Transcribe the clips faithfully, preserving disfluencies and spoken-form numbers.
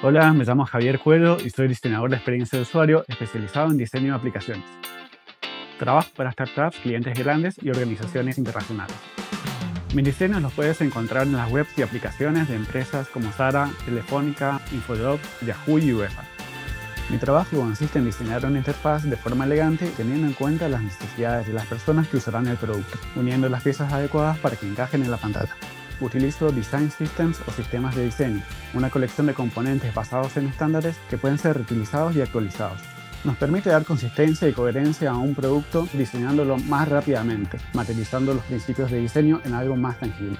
Hola, me llamo Javier Cuero y soy diseñador de experiencia de usuario especializado en diseño de aplicaciones. Trabajo para startups, clientes grandes y organizaciones internacionales. Mis diseños los puedes encontrar en las webs y aplicaciones de empresas como Zara, Telefónica, Infojobs, Yahoo y UEFA. Mi trabajo consiste en diseñar una interfaz de forma elegante teniendo en cuenta las necesidades de las personas que usarán el producto, uniendo las piezas adecuadas para que encajen en la pantalla. Utilizo Design Systems o sistemas de diseño, una colección de componentes basados en estándares que pueden ser reutilizados y actualizados. Nos permite dar consistencia y coherencia a un producto diseñándolo más rápidamente, materializando los principios de diseño en algo más tangible.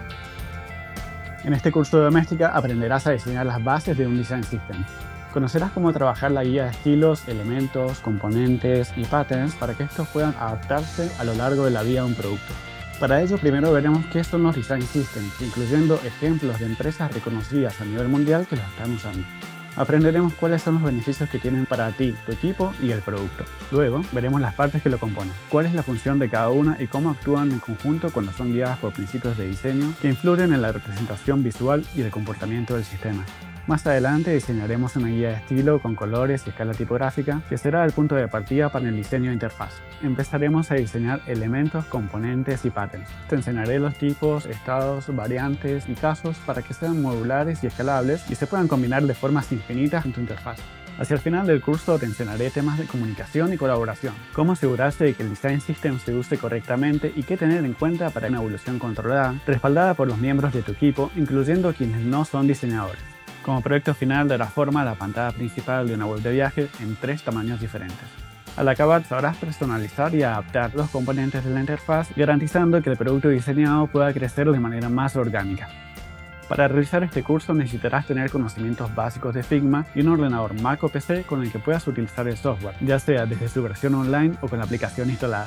En este curso de doméstica aprenderás a diseñar las bases de un Design System. Conocerás cómo trabajar la guía de estilos, elementos, componentes y patterns para que estos puedan adaptarse a lo largo de la vida de un producto. Para ello, primero veremos qué son los Design Systems, incluyendo ejemplos de empresas reconocidas a nivel mundial que los están usando. Aprenderemos cuáles son los beneficios que tienen para ti, tu equipo y el producto. Luego, veremos las partes que lo componen, cuál es la función de cada una y cómo actúan en conjunto cuando son guiadas por principios de diseño que influyen en la representación visual y el comportamiento del sistema. Más adelante diseñaremos una guía de estilo con colores y escala tipográfica que será el punto de partida para el diseño de interfaz. Empezaremos a diseñar elementos, componentes y patterns. Te enseñaré los tipos, estados, variantes y casos para que sean modulares y escalables y se puedan combinar de formas infinitas en tu interfaz. Hacia el final del curso te enseñaré temas de comunicación y colaboración, cómo asegurarse de que el Design System se use correctamente y qué tener en cuenta para una evolución controlada, respaldada por los miembros de tu equipo, incluyendo quienes no son diseñadores. Como proyecto final dará forma a la pantalla principal de una web de viaje en tres tamaños diferentes. Al acabar sabrás personalizar y adaptar los componentes de la interfaz, garantizando que el producto diseñado pueda crecer de manera más orgánica. Para realizar este curso necesitarás tener conocimientos básicos de Figma y un ordenador Mac o P C con el que puedas utilizar el software, ya sea desde su versión online o con la aplicación instalada.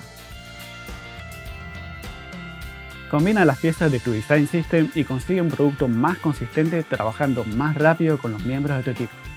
Combina las piezas de tu Design System y consigue un producto más consistente trabajando más rápido con los miembros de tu equipo.